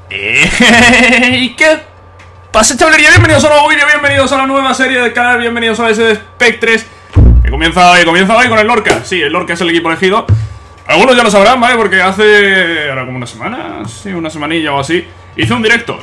¿Qué pasa, chavalería? Bienvenidos a un nuevo vídeo, bienvenidos a la nueva serie del canal, bienvenidos a ese de Spectres que comienza hoy con el Lorca. Sí, el Lorca es el equipo elegido. Algunos ya lo sabrán, ¿vale? Porque hace... ahora como una semana, sí, una semanilla o así, hice un directo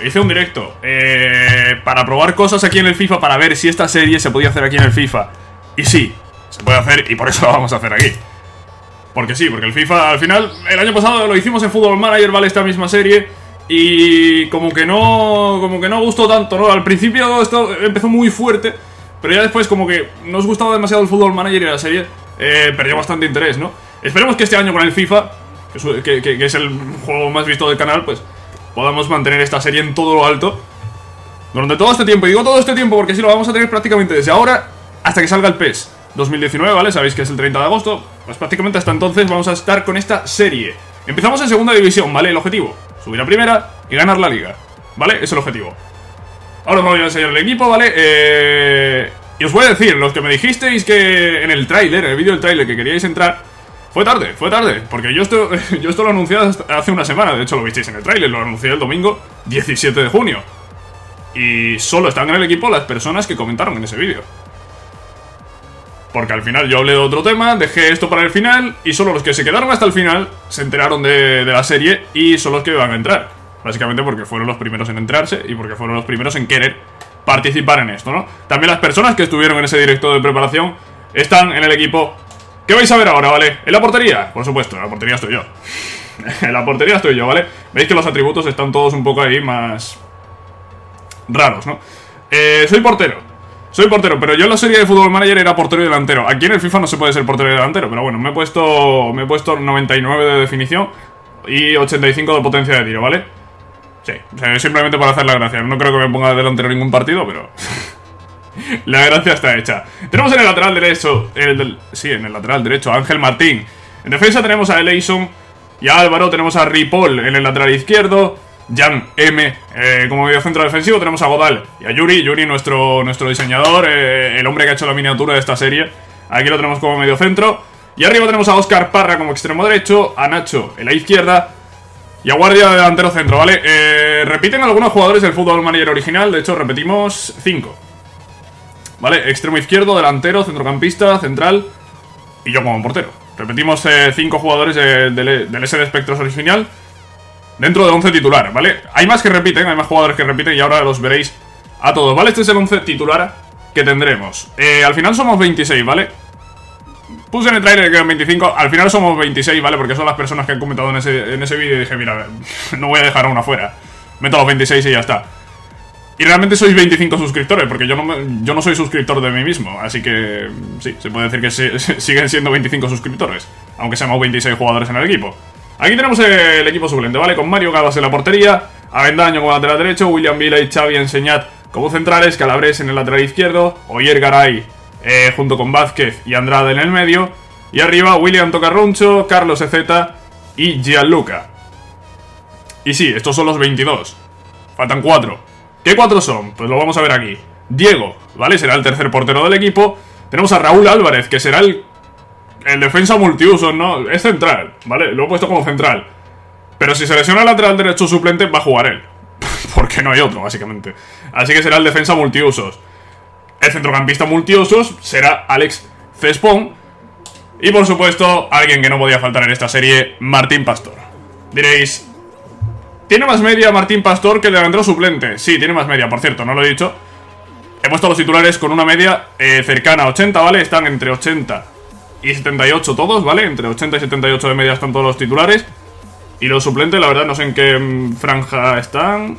para probar cosas aquí en el FIFA, para ver si esta serie se podía hacer aquí en el FIFA. Y sí, se puede hacer y por eso la vamos a hacer aquí. Porque sí, porque el FIFA, al final, el año pasado lo hicimos en Football Manager, ¿vale? Esta misma serie. Y como que no gustó tanto, ¿no? Al principio esto empezó muy fuerte, pero ya después como que no os gustaba demasiado el Football Manager y la serie perdió bastante interés, ¿no? Esperemos que este año con el FIFA, que es el juego más visto del canal, pues podamos mantener esta serie en todo lo alto durante todo este tiempo. Y digo todo este tiempo porque sí, lo vamos a tener prácticamente desde ahora hasta que salga el PES 2019, ¿vale? Sabéis que es el 30 de agosto, pues prácticamente hasta entonces vamos a estar con esta serie. Empezamos en segunda división, ¿vale? El objetivo, subir a primera y ganar la liga, ¿vale? Es el objetivo. Ahora os voy a enseñar el equipo, ¿vale? Y os voy a decir, los que me dijisteis que en el tráiler, en el vídeo del tráiler que queríais entrar, fue tarde, porque yo esto lo anuncié hace una semana. De hecho lo visteis en el tráiler, lo anuncié el domingo 17 de junio. Y solo están en el equipo las personas que comentaron en ese vídeo. Porque al final yo hablé de otro tema, dejé esto para el final, y solo los que se quedaron hasta el final se enteraron de la serie y son los que van a entrar. Básicamente porque fueron los primeros en enterarse y porque fueron los primeros en querer participar en esto, ¿no? También las personas que estuvieron en ese directo de preparación están en el equipo que vais a ver ahora, ¿vale? En la portería, por supuesto, en la portería estoy yo. En la portería estoy yo, ¿vale? Veis que los atributos están todos un poco ahí más raros, ¿no? Soy portero, pero yo en la serie de Football Manager era portero y delantero. Aquí en el FIFA no se puede ser portero y delantero, pero bueno, me he puesto 99 de definición y 85 de potencia de tiro, ¿vale? Sí, o sea, simplemente para hacer la gracia. No creo que me ponga de delantero en ningún partido, pero la gracia está hecha. Tenemos en el lateral derecho, en el lateral derecho a Ángel Martín. En defensa tenemos a Eleison y a Álvaro. Tenemos a Ripoll en el lateral izquierdo, Jan M como mediocentro defensivo. Tenemos a Godal y a Yuri, nuestro diseñador, el hombre que ha hecho la miniatura de esta serie. Aquí lo tenemos como mediocentro. Y arriba tenemos a Óscar Parra como extremo derecho, a Nacho en la izquierda y a Guardia de delantero centro, ¿vale? Repiten algunos jugadores del Football Manager original. De hecho repetimos 5, ¿vale? Extremo izquierdo, delantero, centrocampista, central y yo como portero. Repetimos 5 jugadores del SD Spectres original dentro de 11 titular, ¿vale? Hay más que repiten, hay más jugadores que repiten y ahora los veréis a todos, ¿vale? Este es el 11 titular que tendremos. Al final somos 26, ¿vale? Puse en el trailer que eran 25, al final somos 26, ¿vale? Porque son las personas que han comentado en ese vídeo y dije, mira, no voy a dejar a una fuera. Meto a los 26 y ya está. Y realmente sois 25 suscriptores, porque yo no soy suscriptor de mí mismo. Así que sí, se puede decir que siguen siendo 25 suscriptores, aunque seamos 26 jugadores en el equipo. Aquí tenemos el equipo suplente, ¿vale? Con Mario Gabas en la portería, Avendaño como lateral derecho, William Vila y Xavi Enseñat como centrales, Calabres en el lateral izquierdo, Oyer Garay junto con Vázquez y Andrade en el medio, y arriba William Tocarroncho, Carlos Ezeta y Gianluca. Y sí, estos son los 22. Faltan 4. ¿Qué 4 son? Pues lo vamos a ver aquí. Diego, ¿vale? Será el tercer portero del equipo. Tenemos a Raúl Álvarez, que será el defensa multiusos, ¿no? Es central, ¿vale? Lo he puesto como central. Pero si se lesiona el lateral derecho suplente, va a jugar él. Porque no hay otro, básicamente. Así que será el defensa multiusos. El centrocampista multiusos será Alex Cespón. Y por supuesto, alguien que no podía faltar en esta serie, Martín Pastor. Diréis, ¿tiene más media Martín Pastor que el delantero suplente? Sí, tiene más media, por cierto, no lo he dicho. He puesto a los titulares con una media cercana a 80, ¿vale? Están entre 80 y 78 todos, ¿vale? Entre 80 y 78 de media están todos los titulares. Y los suplentes, la verdad, no sé en qué franja están.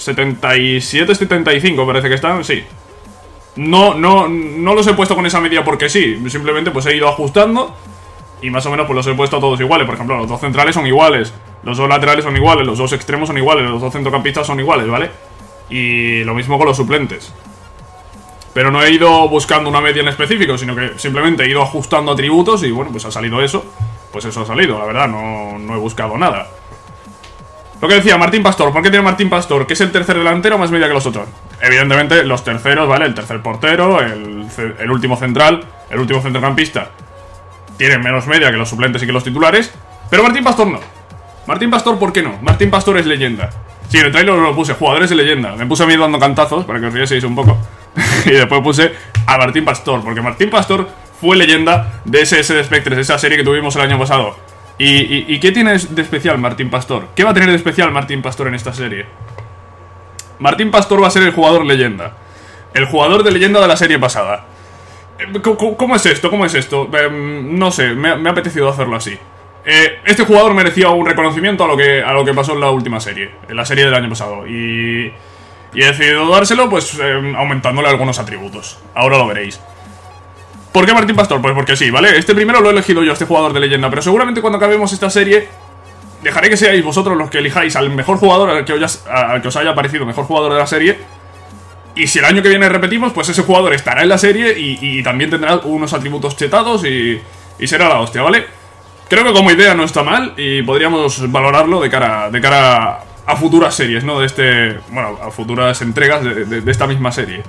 77, 75 parece que están, sí. No los he puesto con esa media porque sí. Simplemente pues he ido ajustando y más o menos pues los he puesto a todos iguales. Por ejemplo, los 2 centrales son iguales, los 2 laterales son iguales, los 2 extremos son iguales, los 2 centrocampistas son iguales, ¿vale? Y lo mismo con los suplentes. Pero no he ido buscando una media en específico, sino que simplemente he ido ajustando atributos y bueno, pues ha salido eso. Pues eso ha salido, la verdad, no he buscado nada. Lo que decía, Martín Pastor. ¿Por qué tiene Martín Pastor? ¿Que es el tercer delantero más media que los otros? Evidentemente, los terceros, ¿vale? El tercer portero, el último central, el último centrocampista tienen menos media que los suplentes y que los titulares. Pero Martín Pastor no. Martín Pastor, ¿por qué no? Martín Pastor es leyenda. Sí, en el trailer lo puse, jugadores de leyenda. Me puse a mí dando cantazos para que os rieseis un poco. Y después puse a Martín Pastor, porque Martín Pastor fue leyenda de SS de Spectres, de esa serie que tuvimos el año pasado. ¿Y qué tiene de especial Martín Pastor? ¿Qué va a tener de especial Martín Pastor en esta serie? Martín Pastor va a ser el jugador leyenda. El jugador de leyenda de la serie pasada. ¿Cómo es esto? ¿Cómo es esto? No sé, me ha apetecido hacerlo así. Este jugador merecía un reconocimiento a lo que pasó en la última serie, en la serie del año pasado. Y he decidido dárselo, pues aumentándole algunos atributos. Ahora lo veréis. ¿Por qué Martín Pastor? Pues porque sí, ¿vale? Este primero lo he elegido yo, este jugador de leyenda. Pero seguramente cuando acabemos esta serie dejaré que seáis vosotros los que elijáis al mejor jugador, al que os haya parecido mejor jugador de la serie. Y si el año que viene repetimos, pues ese jugador estará en la serie y también tendrá unos atributos chetados y será la hostia, ¿vale? Creo que como idea no está mal y podríamos valorarlo de cara a futuras series, ¿no? Bueno, a futuras entregas de esta misma serie.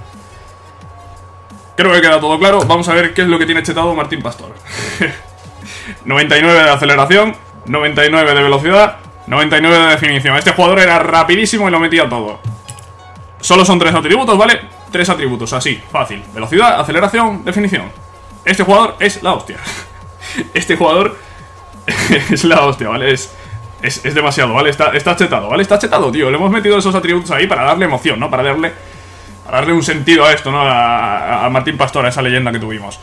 Creo que queda todo claro. Vamos a ver qué es lo que tiene chetado Martín Pastor. 99 de aceleración, 99 de velocidad, 99 de definición. Este jugador era rapidísimo y lo metía todo. Solo son 3 atributos, ¿vale? 3 atributos, así, fácil. Velocidad, aceleración, definición. Este jugador es la hostia. Este jugador es la hostia, ¿vale? Es demasiado, ¿vale? Está chetado, ¿vale? Está chetado, tío. Le hemos metido esos atributos ahí para darle emoción, ¿no? Para darle un sentido a esto, ¿no? A Martín Pastor, a esa leyenda que tuvimos.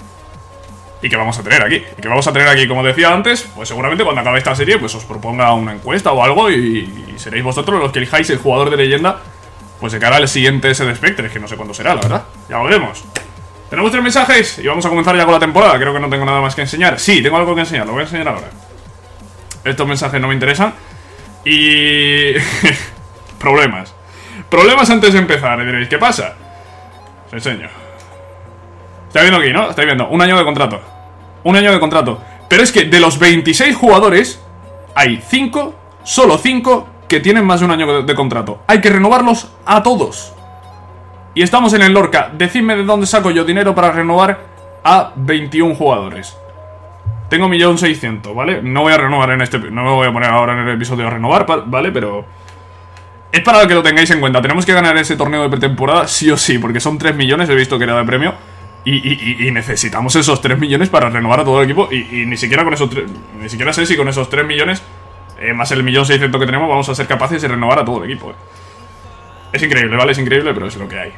Y que vamos a tener aquí. Y que vamos a tener aquí, como decía antes, pues seguramente cuando acabe esta serie, pues os proponga una encuesta o algo y seréis vosotros los que elijáis el jugador de leyenda, pues de cara al siguiente SD de Spectres, que no sé cuándo será, la verdad. Ya lo veremos. Tenemos 3 mensajes y vamos a comenzar ya con la temporada. Creo que no tengo nada más que enseñar. Sí, tengo algo que enseñar, lo voy a enseñar ahora. Estos mensajes no me interesan. Y... Problemas. Problemas antes de empezar. Y diréis, ¿qué pasa? Os enseño. Estáis viendo aquí, ¿no? Estáis viendo, un año de contrato. Un año de contrato. Pero es que de los 26 jugadores hay 5, solo 5 que tienen más de un año de contrato. Hay que renovarlos a todos. Y estamos en el Lorca. Decidme de dónde saco yo dinero para renovar a 21 jugadores. Tengo 1.600.000, ¿vale? No voy a renovar no me voy a poner ahora en el episodio a renovar, ¿vale? Pero es para que lo tengáis en cuenta. Tenemos que ganar ese torneo de pretemporada sí o sí, porque son 3 millones, he visto que era de premio. Y necesitamos esos 3 millones para renovar a todo el equipo. Y ni siquiera con esos ni siquiera sé si con esos 3 millones más el 1.600.000 que tenemos vamos a ser capaces de renovar a todo el equipo. Es increíble, ¿vale? Es increíble, pero es lo que hay.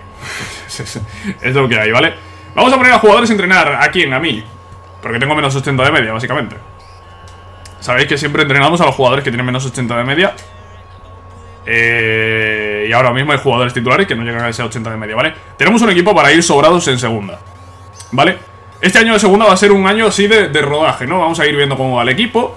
Es lo que hay, ¿vale? Vamos a poner a jugadores a entrenar. ¿A quién? A mí. Porque tengo menos 80 de media, básicamente. Sabéis que siempre entrenamos a los jugadores que tienen menos 80 de media. Y ahora mismo hay jugadores titulares que no llegan a ese 80 de media, ¿vale? Tenemos un equipo para ir sobrados en segunda, ¿vale? Este año de segunda va a ser un año así de rodaje, ¿no? Vamos a ir viendo cómo va el equipo.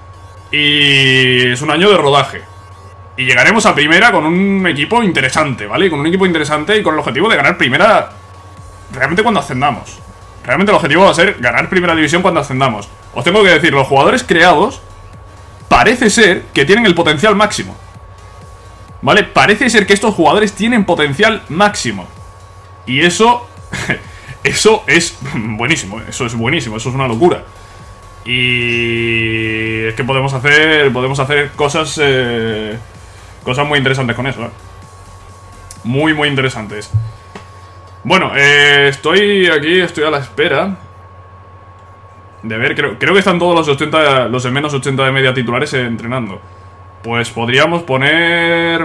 Y es un año de rodaje. Y llegaremos a primera con un equipo interesante, ¿vale? Con un equipo interesante y con el objetivo de ganar primera realmente cuando ascendamos. Realmente el objetivo va a ser ganar primera división cuando ascendamos. Os tengo que decir, los jugadores creados parece ser que tienen el potencial máximo, ¿vale? Parece ser que estos jugadores tienen potencial máximo. Y eso... eso es buenísimo, eso es buenísimo, eso es una locura. Y es que podemos hacer cosas cosas muy interesantes con eso, muy interesantes. Bueno, estoy aquí, estoy a la espera de ver, creo que están todos los de menos 80 de media titulares entrenando. Pues podríamos poner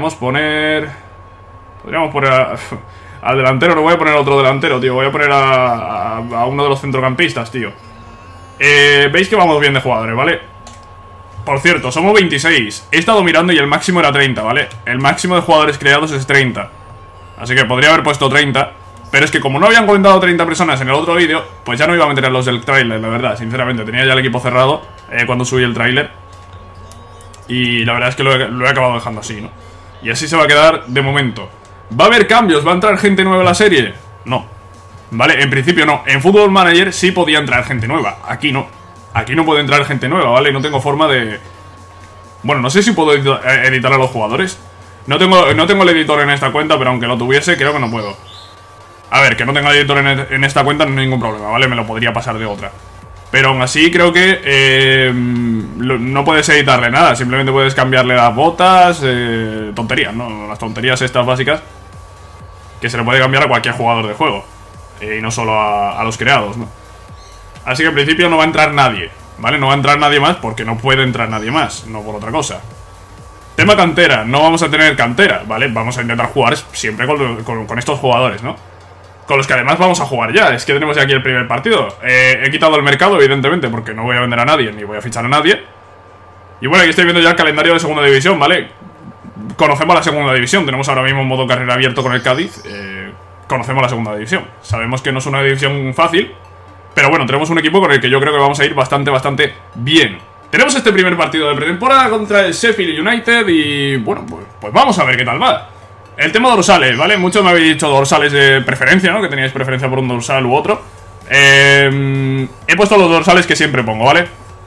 al delantero, no voy a poner a otro delantero, tío. Voy a poner a uno de los centrocampistas, tío. Veis que vamos bien de jugadores, ¿vale? Por cierto, somos 26. He estado mirando y el máximo era 30, ¿vale? El máximo de jugadores creados es 30. Así que podría haber puesto 30. Pero es que como no habían comentado 30 personas en el otro vídeo, pues ya no iba a meter a los del tráiler, la verdad. Sinceramente, tenía ya el equipo cerrado cuando subí el tráiler. Y la verdad es que lo he acabado dejando así, ¿no? Y así se va a quedar de momento. ¿Va a haber cambios? ¿Va a entrar gente nueva a la serie? No. Vale, en principio no. En Football Manager sí podía entrar gente nueva. Aquí no. Aquí no puede entrar gente nueva, ¿vale? No tengo forma de... Bueno, no sé si puedo editar a los jugadores. No tengo el editor en esta cuenta, pero aunque lo tuviese, creo que no puedo. A ver, que no tenga el editor en esta cuenta no hay ningún problema, ¿vale? Me lo podría pasar de otra. Pero aún así creo que no puedes editarle nada. Simplemente puedes cambiarle las botas, tonterías, ¿no? Las tonterías estas básicas que se le puede cambiar a cualquier jugador de juego, y no solo a los creados, ¿no? Así que en principio no va a entrar nadie, ¿vale? No va a entrar nadie más porque no puede entrar nadie más, no por otra cosa. Tema cantera, no vamos a tener cantera, ¿vale? Vamos a intentar jugar siempre con estos jugadores, ¿no? Con los que además vamos a jugar ya. Es que tenemos ya aquí el primer partido. He quitado el mercado, evidentemente, porque no voy a vender a nadie, ni voy a fichar a nadie. Y bueno, aquí estoy viendo ya el calendario de segunda división, ¿vale? Conocemos la segunda división. Tenemos ahora mismo un modo carrera abierto con el Cádiz. Conocemos la segunda división. Sabemos que no es una división fácil, pero bueno, tenemos un equipo con el que yo creo que vamos a ir bastante bien. Tenemos este primer partido de pretemporada contra el Sheffield United y bueno, pues vamos a ver qué tal va. El tema dorsales, ¿vale? Muchos me habéis dicho dorsales de preferencia, ¿no? Que teníais preferencia por un dorsal u otro. He puesto los dorsales que siempre pongo, ¿vale?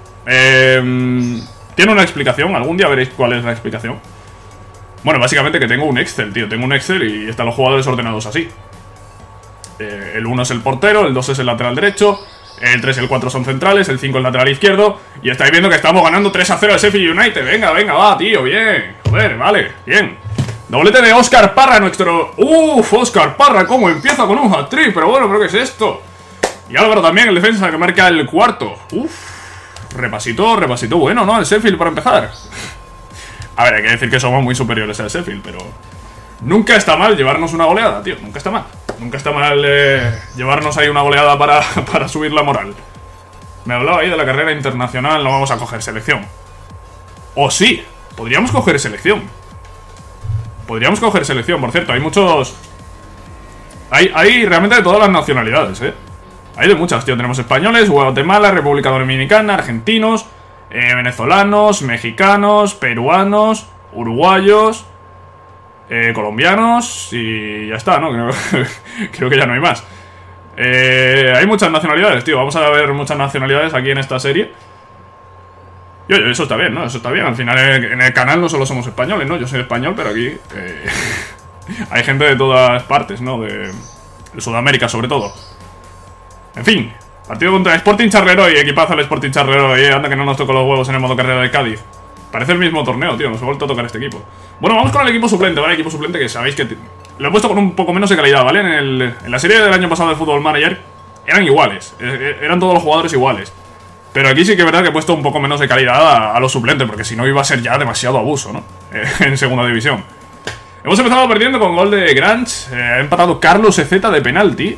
Tiene una explicación, algún día veréis cuál es la explicación. Bueno, básicamente que tengo un Excel, tío. Tengo un Excel y están los jugadores ordenados así. El 1 es el portero, el 2 es el lateral derecho, el 3 y el 4 son centrales, el 5 el lateral izquierdo. Y estáis viendo que estamos ganando 3-0 al Sheffield United. Venga, va, tío, bien. Joder, vale, bien. Doblete de Óscar Parra, nuestro... Óscar Parra, cómo empieza con un hat-trick. Pero bueno, ¿pero qué es esto? Y Álvaro también, el defensa, que marca el cuarto. Repasito bueno, ¿no? El Sheffield para empezar. A ver, hay que decir que somos muy superiores al Sheffield, pero... Nunca está mal llevarnos una goleada, tío. Nunca está mal. Nunca está mal llevarnos ahí una goleada para subir la moral. Me hablaba ahí de la carrera internacional. No vamos a coger selección. O sí, podríamos coger selección. Podríamos coger selección, por cierto. Hay muchos... Hay realmente de todas las nacionalidades, Hay de muchas, tío. Tenemos españoles, Guatemala, República Dominicana, argentinos, venezolanos, mexicanos, peruanos, uruguayos, colombianos y ya está, ¿no? Creo que ya no hay más. Hay muchas nacionalidades, tío. Vamos a ver muchas nacionalidades aquí en esta serie. Y oye, eso está bien, ¿no? Eso está bien. Al final en el canal no solo somos españoles, ¿no? Yo soy español, pero aquí hay gente de todas partes, ¿no? De Sudamérica, sobre todo. En fin, partido contra Sporting Charleroi. Equipazo el Sporting Charleroi, anda que no nos tocó los huevos en el modo carrera de Cádiz. Parece el mismo torneo, tío. Nos ha vuelto a tocar este equipo. Bueno, vamos con el equipo suplente, ¿vale? Equipo suplente que sabéis que... Lo he puesto con un poco menos de calidad, ¿vale? En la serie del año pasado de Football Manager eran iguales. Eran todos los jugadores iguales. Pero aquí sí que es verdad que he puesto un poco menos de calidad a los suplentes, porque si no iba a ser ya demasiado abuso, ¿no? En segunda división. Hemos empezado perdiendo con gol de Granch. Ha empatado Carlos Ezeta de penalti.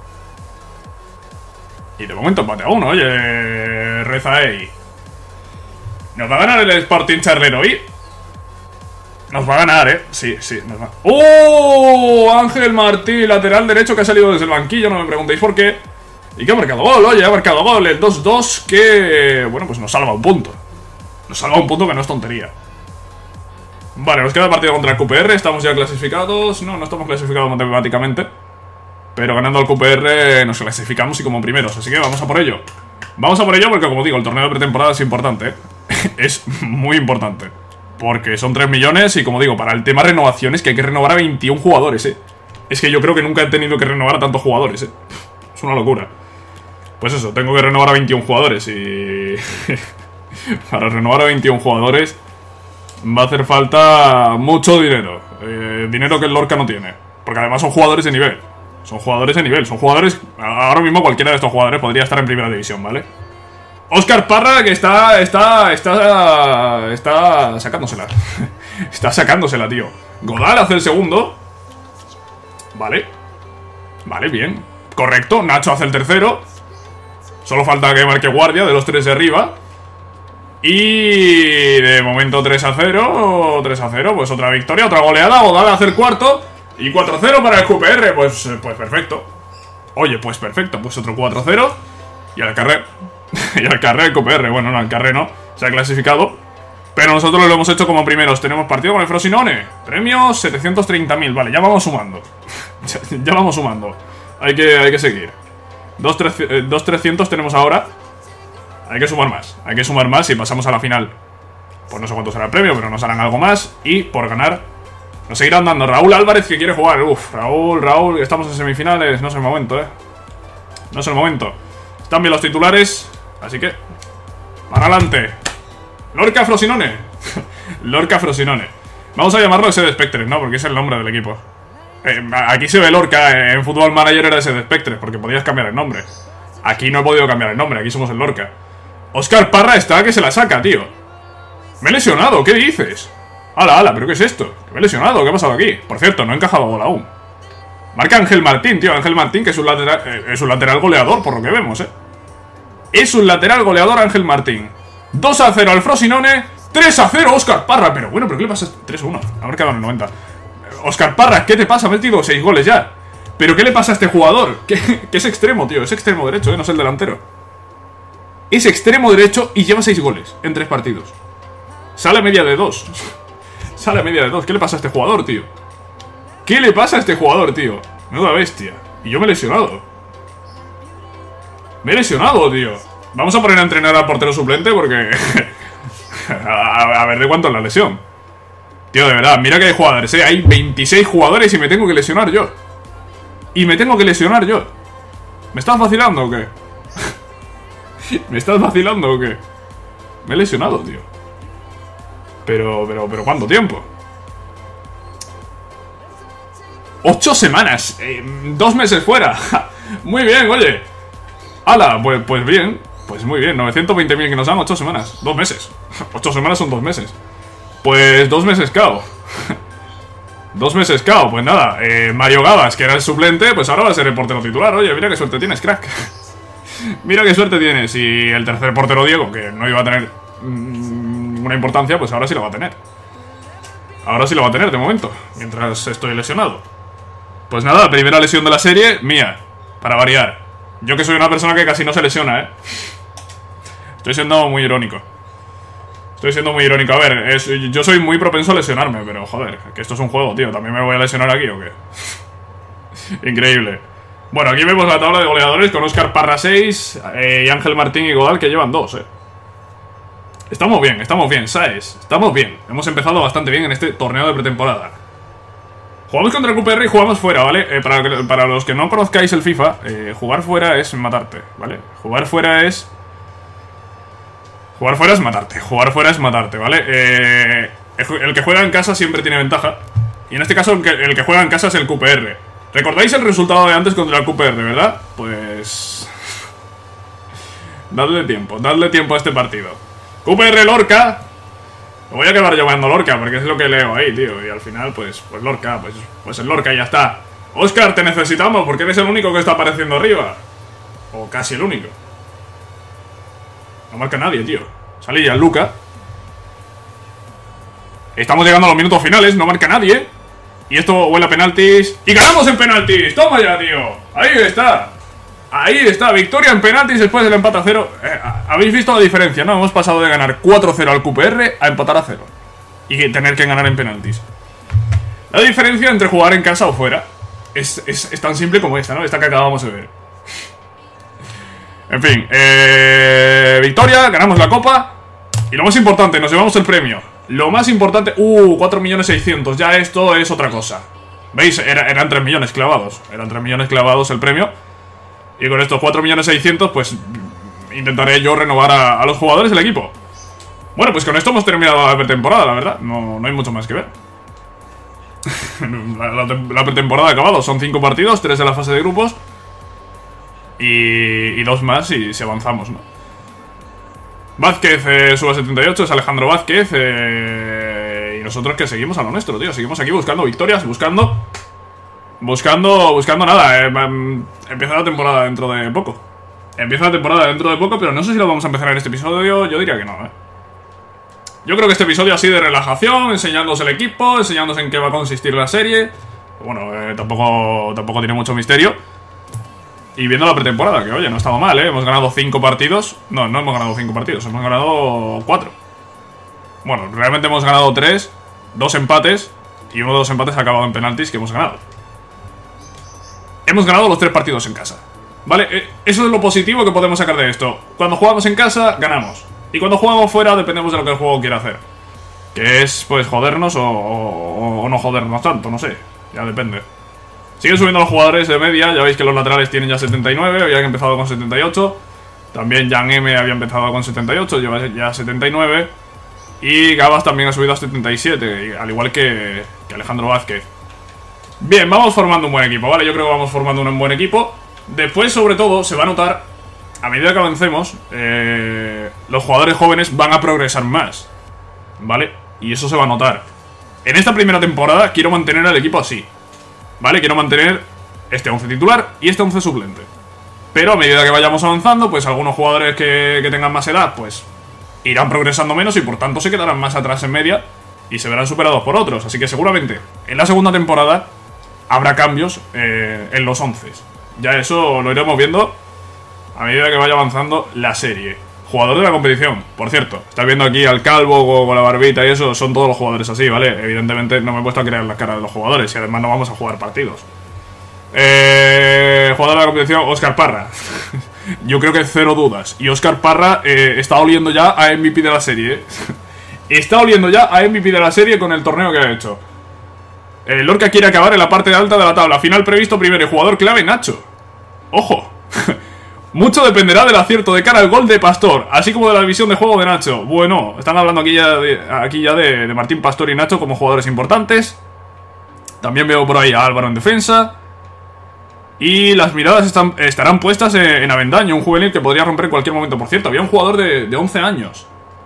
Y de momento empate a 1, oye, Rezaei. ¿Nos va a ganar el Sporting Charleroi? Nos va a ganar, sí, nos va. ¡Oh! Ángel Martí, lateral derecho que ha salido desde el banquillo, no me preguntéis por qué. Y que ha marcado gol, oye, ha marcado gol, el 2-2 que... Bueno, pues nos salva un punto. Nos salva un punto que no es tontería. Vale, nos queda el partido contra el QPR, estamos ya clasificados. No estamos clasificados matemáticamente, pero ganando al QPR nos clasificamos y como primeros, así que vamos a por ello. Vamos a por ello porque, como digo, el torneo de pretemporada es importante, Es muy importante, porque son 3 millones y, como digo, para el tema renovaciones, que hay que renovar a 21 jugadores, Es que yo creo que nunca he tenido que renovar a tantos jugadores, Es una locura. Pues eso, tengo que renovar a 21 jugadores y... para renovar a 21 jugadores va a hacer falta mucho dinero. Dinero que el Lorca no tiene. Porque además son jugadores de nivel. Son jugadores de nivel. Son jugadores... Ahora mismo cualquiera de estos jugadores podría estar en primera división, ¿vale? Óscar Parra, que está sacándosela. Está sacándosela, tío. Godal hace el segundo. Vale. Vale, bien. Correcto. Nacho hace el tercero. Solo falta que marque guardia de los 3 de arriba. Y de momento 3-0. 3-0, pues otra victoria, otra goleada. Godal hace el cuarto. Y 4-0 para el QPR. Pues perfecto. Oye, pues perfecto. Pues otro 4-0. Y al carré. Y al carré el QPR. Bueno, no, al carré no. Se ha clasificado. Pero nosotros lo hemos hecho como primeros. Tenemos partido con el Frosinone. Premios 730.000. Vale, ya vamos sumando. Ya vamos sumando. Hay que seguir. 2.300 tenemos ahora. Hay que sumar más y pasamos a la final. Pues no sé cuánto será el premio, pero nos harán algo más. Y por ganar nos seguirán dando. Raúl Álvarez, que quiere jugar. Raúl, estamos en semifinales. No es el momento, No es el momento. Están bien los titulares. Así que, para adelante. Lorca Frosinone. Lorca Frosinone. Vamos a llamarlo SD Spectres, ¿no? Porque es el nombre del equipo. Aquí se ve Lorca, en Football Manager era SD Spectres, porque podías cambiar el nombre. Aquí no he podido cambiar el nombre, aquí somos el Lorca. Óscar Parra está que se la saca, tío. Me he lesionado, ¿qué dices? Ala, ¿pero qué es esto? Me he lesionado, ¿qué ha pasado aquí? Por cierto, no he encajado gol aún. Marca Ángel Martín, tío, Ángel Martín, que es un lateral goleador, por lo que vemos, Es un lateral goleador Ángel Martín. 2-0 al Frosinone, 3-0 Óscar Parra. Pero bueno, ¿pero qué le pasa? 3-1, ha marcado en el 90. Óscar Parra, ¿qué te pasa? Ha metido 6 goles ya. ¿Pero qué le pasa a este jugador? Que es extremo, tío, es extremo derecho, no es el delantero. Es extremo derecho y lleva 6 goles en 3 partidos. Sale a media de 2. Sale a media de 2. ¿Qué le pasa a este jugador, tío? ¿Qué le pasa a este jugador, tío? Menuda bestia. Y yo me he lesionado. Me he lesionado, tío. Vamos a poner a entrenar al portero suplente porque... a ver de cuánto es la lesión. Tío, de verdad, mira que hay jugadores, Hay 26 jugadores y me tengo que lesionar yo. ¿Me estás vacilando o qué? ¿Me estás vacilando o qué? Me he lesionado, tío. Pero ¿cuánto tiempo? 8 semanas, 2 meses fuera. Muy bien, oye. Hala, pues bien. Pues muy bien, 920.000 que nos dan, 8 semanas. 2 meses. 8 semanas son 2 meses. Pues 2 meses cao. 2 meses cao, pues nada. Mario Gabas, que era el suplente, pues ahora va a ser el portero titular. Oye, mira qué suerte tienes, crack. Mira qué suerte tienes. Y el tercer portero, Diego, que no iba a tener una importancia, pues ahora sí lo va a tener. Ahora sí lo va a tener de momento, mientras estoy lesionado. Pues nada, primera lesión de la serie, mía, para variar. Yo que soy una persona que casi no se lesiona, Estoy siendo muy irónico. A ver, yo soy muy propenso a lesionarme, pero joder, que esto es un juego, tío. ¿También me voy a lesionar aquí o qué? Increíble. Bueno, aquí vemos la tabla de goleadores con Óscar Parra 6 y Ángel Martín y Godal que llevan 2, Estamos bien, ¿sabes? Estamos bien. Hemos empezado bastante bien en este torneo de pretemporada. Jugamos contra el QPR y jugamos fuera, ¿vale? Para los que no conozcáis el FIFA, jugar fuera es matarte, ¿vale? Jugar fuera es matarte, ¿vale? El que juega en casa siempre tiene ventaja. Y en este caso el que juega en casa es el QPR. ¿Recordáis el resultado de antes contra el QPR, verdad? Pues... dadle tiempo a este partido. QPR Lorca. Me voy a acabar llamando Lorca porque es lo que leo ahí, tío. Y al final, pues Lorca, pues el Lorca y ya está. Óscar, te necesitamos porque eres el único que está apareciendo arriba. O casi el único. No marca nadie, tío. Sale ya Luca. Estamos llegando a los minutos finales, no marca nadie. Y esto huele a penaltis. ¡Y ganamos en penaltis! ¡Toma ya, tío! Ahí está, victoria en penaltis después del empate a 0. Habéis visto la diferencia, ¿no? Hemos pasado de ganar 4-0 al QPR a empatar a 0 y tener que ganar en penaltis. La diferencia entre jugar en casa o fuera es tan simple como esta, ¿no? Esta que acabamos de ver. En fin, victoria, ganamos la copa. Y lo más importante, nos llevamos el premio. Lo más importante, 4.600.000. Ya esto es otra cosa. ¿Veis? Eran 3 millones clavados. Eran 3 millones clavados el premio. Y con estos 4.600.000, pues intentaré yo renovar a los jugadores del equipo. Bueno, pues con esto hemos terminado la pretemporada, la verdad. No hay mucho más que ver. La pretemporada ha acabado. Son 5 partidos, 3 de la fase de grupos. Y 2 más si avanzamos, ¿no? Vázquez sube a 78, es Alejandro Vázquez. Y nosotros que seguimos a lo nuestro, tío. Seguimos aquí buscando victorias, buscando nada. Empieza la temporada dentro de poco. Pero no sé si lo vamos a empezar en este episodio. Yo diría que no, Yo creo que este episodio así de relajación, enseñándoos el equipo, enseñándoos en qué va a consistir la serie. Bueno, tampoco tiene mucho misterio. Y viendo la pretemporada, que oye, no estaba mal, hemos ganado 5 partidos. No hemos ganado 5 partidos, hemos ganado 4. Bueno, realmente hemos ganado 3, 2 empates. Y uno de los empates ha acabado en penaltis que hemos ganado. Hemos ganado los 3 partidos en casa, ¿vale? Eso es lo positivo que podemos sacar de esto. Cuando jugamos en casa, ganamos. Y cuando jugamos fuera, dependemos de lo que el juego quiera hacer. Que es, pues, jodernos o no jodernos tanto, no sé. Ya depende. Siguen subiendo los jugadores de media. Ya veis que los laterales tienen ya 79. Habían empezado con 78. También Jan M había empezado con 78, lleva ya 79. Y Gabas también ha subido a 77, al igual que Alejandro Vázquez. Bien, vamos formando un buen equipo, ¿vale? Yo creo que vamos formando un buen equipo. Después, sobre todo, se va a notar, a medida que avancemos, los jugadores jóvenes van a progresar más, ¿vale? Y eso se va a notar. En esta primera temporada quiero mantener al equipo así, ¿vale? Quiero mantener este 11 titular y este 11 suplente. Pero a medida que vayamos avanzando, pues algunos jugadores que tengan más edad, pues irán progresando menos y por tanto se quedarán más atrás en media y se verán superados por otros. Así que seguramente en la segunda temporada habrá cambios en los 11. Ya eso lo iremos viendo a medida que vaya avanzando la serie. Jugador de la competición, por cierto. Estáis viendo aquí al calvo con la barbita y eso, son todos los jugadores así, ¿vale? Evidentemente no me he puesto a crear las caras de los jugadores y además no vamos a jugar partidos. Jugador de la competición, Óscar Parra. Yo creo que cero dudas. Y Óscar Parra está oliendo ya a MVP de la serie, Está oliendo ya a MVP de la serie con el torneo que ha hecho. Lorca quiere acabar en la parte alta de la tabla. Final previsto primero y jugador clave, Nacho. Ojo. Mucho dependerá del acierto de cara al gol de Pastor, así como de la visión de juego de Nacho. Bueno, están hablando aquí ya de Martín Pastor y Nacho como jugadores importantes. También veo por ahí a Álvaro en defensa. Y las miradas estarán puestas en Avendaño, un juvenil que podría romper en cualquier momento. Por cierto, había un jugador de 11 años.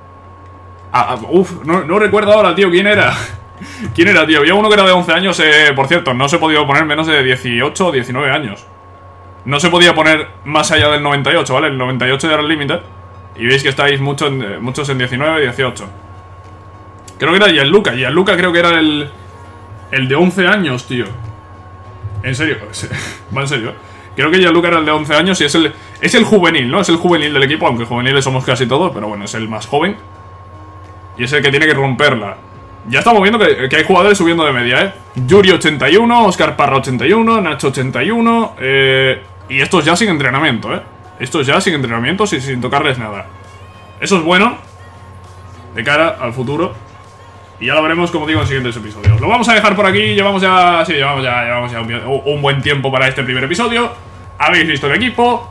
No recuerdo ahora, tío, quién era. ¿Quién era, tío? Había uno que era de 11 años, por cierto, no se podía poner menos de 18 o 19 años. No se podía poner más allá del 98, ¿vale? El 98 ya era el límite. Y veis que estáis muchos en 19 y 18. Creo que era Gianluca. Gianluca creo que era el de 11 años, tío. En serio, va en serio. Creo que Gianluca era el de 11 años y es el juvenil, ¿no? Es el juvenil del equipo, aunque juveniles somos casi todos, pero bueno, es el más joven. Y es el que tiene que romperla. Ya estamos viendo que hay jugadores subiendo de media, Yuri 81, Óscar Parra 81, Nacho 81, y estos ya sin entrenamiento, Estos ya sin entrenamiento y sin tocarles nada. Eso es bueno de cara al futuro. Y ya lo veremos, como digo, en siguientes episodios. Lo vamos a dejar por aquí. Llevamos ya un buen tiempo para este primer episodio. Habéis visto el equipo.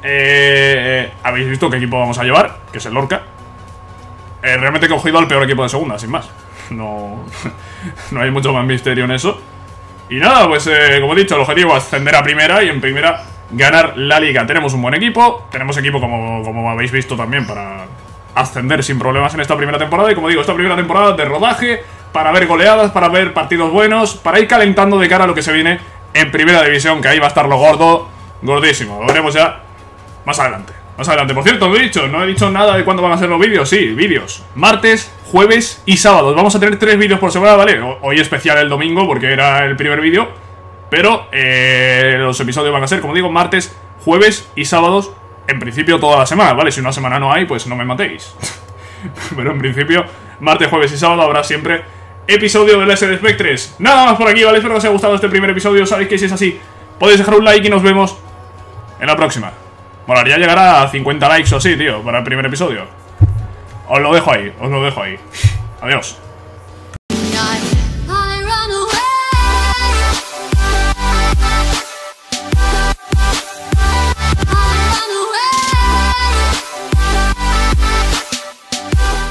Habéis visto qué equipo vamos a llevar, que es el Lorca. Realmente he cogido al peor equipo de segunda, sin más. No hay mucho más misterio en eso. Y nada, pues como he dicho, el objetivo es ascender a primera y en primera ganar la liga. Tenemos un buen equipo. Tenemos equipo, como habéis visto también, para ascender sin problemas en esta primera temporada. Y como digo, esta primera temporada de rodaje, para ver goleadas, para ver partidos buenos, para ir calentando de cara a lo que se viene en primera división, que ahí va a estar lo gordo, gordísimo. Lo veremos ya más adelante. Por cierto, no he dicho nada de cuándo van a ser los vídeos. Sí, vídeos. Martes, jueves y sábados. Vamos a tener 3 vídeos por semana, ¿vale? Hoy especial el domingo porque era el primer vídeo. Pero los episodios van a ser, como digo, martes, jueves y sábados. En principio toda la semana, ¿vale? Si una semana no hay, pues no me matéis. Pero en principio, martes, jueves y sábado habrá siempre episodio del SD Spectres. Nada más por aquí, ¿vale? Espero que os haya gustado este primer episodio. Sabéis que si es así, podéis dejar un like y nos vemos en la próxima. Molaría llegar a 50 likes o así, tío, para el primer episodio. Os lo dejo ahí. Adiós.